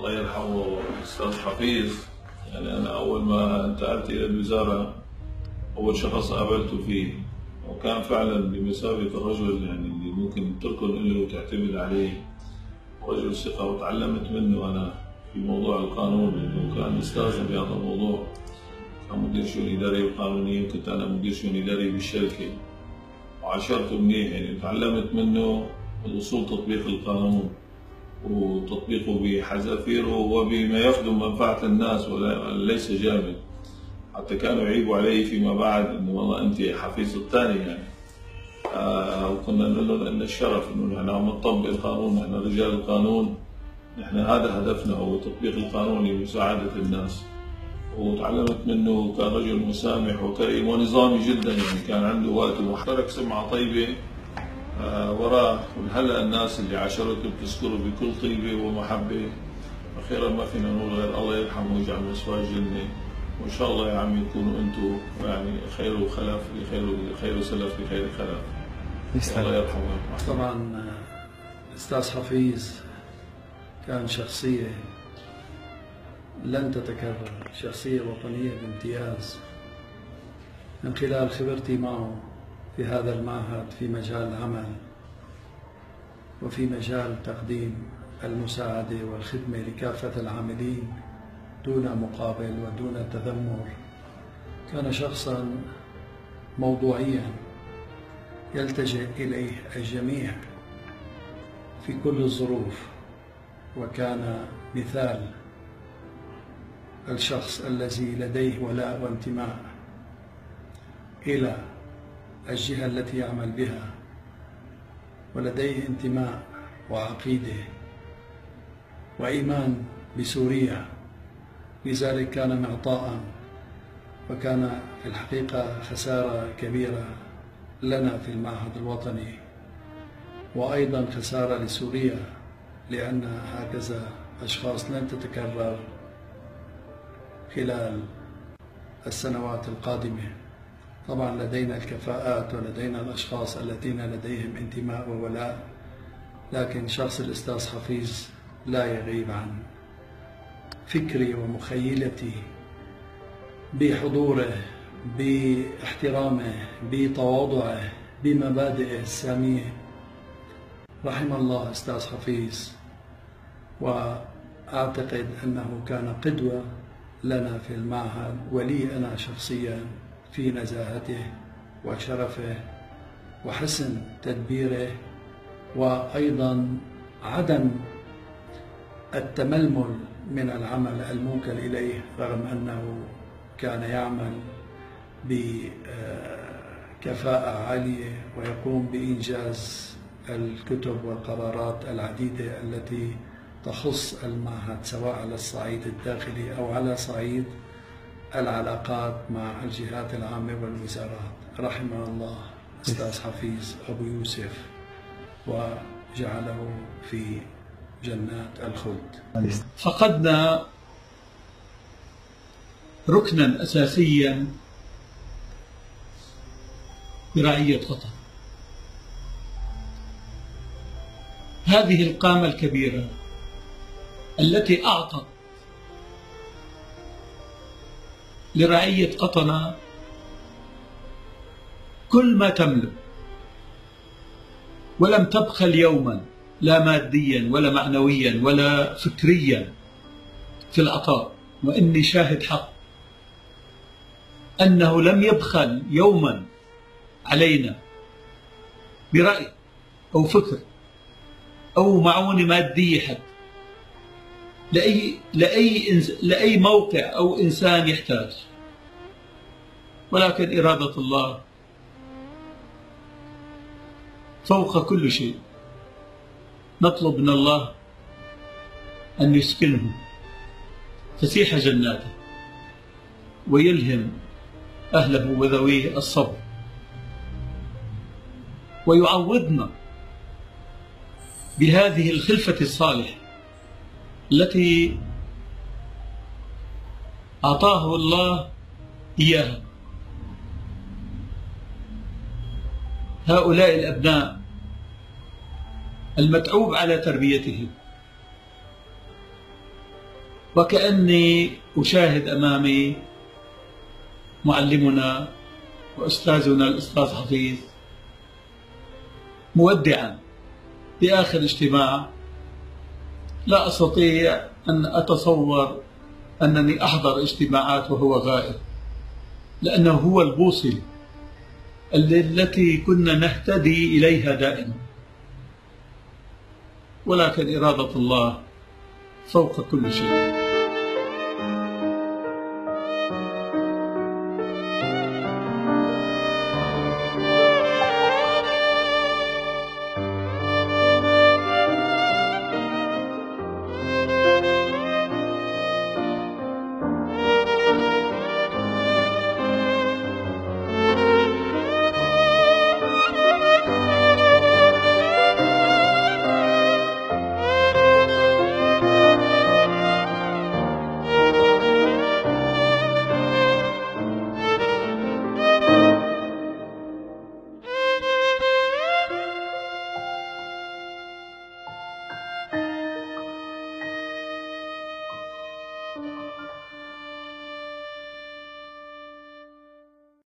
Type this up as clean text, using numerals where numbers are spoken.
الله يرحمه الأستاذ حفيظ. يعني أنا أول ما انتقلت إلى الوزارة أول شخص قابلته فيه، وكان فعلا بمثابة الرجل يعني اللي ممكن تركن له وتعتمد عليه، رجل ثقة. وتعلمت منه أنا في موضوع القانون، لأنه كان أستاذ بهذا الموضوع، كان مدير شؤون إدارية وقانونية، وكنت أنا مدير شؤون إدارية بالشركة، وعاشرته منيح. يعني تعلمت منه الأصول تطبيق القانون وتطبيقه بحذافيره وبما يخدم منفعة الناس وليس جامد. حتى كانوا يعيبوا علي فيما بعد انه والله انت حفيظ الثاني يعني. وكنا نقول له ان الشرف انه نحن عم نطبق القانون، نحن رجال القانون، نحن هذا هدفنا هو تطبيق القانون لمساعدة الناس. وتعلمت منه، كان رجل مسامح وكريم ونظامي جدا، يعني كان عنده وقت وترك سمعة طيبة وراه. وهلا الناس اللي عاشرته بتذكره بكل طيبة ومحبة. أخيرا ما فينا نقول غير الله يرحمه ويجعل مسواه الجنة، وإن شاء الله يا عمي تكونوا أنتم يعني خير خلف خير سلف لخير خلف. الله يرحمه. طبعا الأستاذ حفيظ كان شخصية لن تتكرر، شخصية وطنية بامتياز. من خلال خبرتي معه في هذا المعهد في مجال العمل وفي مجال تقديم المساعدة والخدمة لكافة العاملين دون مقابل ودون تذمر، كان شخصا موضوعيا يلتجئ إليه الجميع في كل الظروف، وكان مثال الشخص الذي لديه ولاء وانتماء إلى الجهة التي يعمل بها، ولديه انتماء وعقيدة وإيمان بسوريا. لذلك كان معطاء، وكان في الحقيقة خسارة كبيرة لنا في المعهد الوطني، وأيضا خسارة لسوريا، لأن هكذا أشخاص لن تتكرر خلال السنوات القادمة. طبعا لدينا الكفاءات ولدينا الأشخاص الذين لديهم انتماء وولاء، لكن شخص الأستاذ حفيظ لا يغيب عن فكري ومخيلتي، بحضوره، باحترامه، بتواضعه، بمبادئه السامية. رحم الله أستاذ حفيظ، وأعتقد أنه كان قدوة لنا في المعهد ولي أنا شخصيا في نزاهته وشرفه وحسن تدبيره، وأيضا عدم التململ من العمل الموكل إليه، رغم أنه كان يعمل بكفاءة عالية ويقوم بإنجاز الكتب والقرارات العديدة التي تخص المعهد، سواء على الصعيد الداخلي أو على صعيد العلاقات مع الجهات العامة والوزارات. رحمه الله أستاذ حفيظ أبو يوسف، وجعله في جنات الخلد. فقدنا ركنا أساسيا برعية قطر. هذه القامة الكبيرة التي أعطت لرعية قطر كل ما تملك، ولم تبخل يوما، لا ماديا ولا معنويا ولا فكريا في العطاء. وإني شاهد حق أنه لم يبخل يوما علينا برأي أو فكر أو معونة مادية حتى لأي موقع أو إنسان يحتاج. ولكن إرادة الله فوق كل شيء. نطلب من الله أن يسكنه فسيح جناته، ويلهم أهله وذويه الصبر، ويعوضنا بهذه الخلفة الصالحة التي أعطاه الله إياها. هؤلاء الأبناء المتعوب على تربيتهم وكأني أشاهد أمامي معلمنا وأستاذنا الأستاذ حفيظ مودعا بآخر اجتماع. لا أستطيع أن أتصور أنني أحضر اجتماعات وهو غائب، لأنه هو البوصلة التي كنا نهتدي إليها دائما. ولكن إرادة الله فوق كل شيء.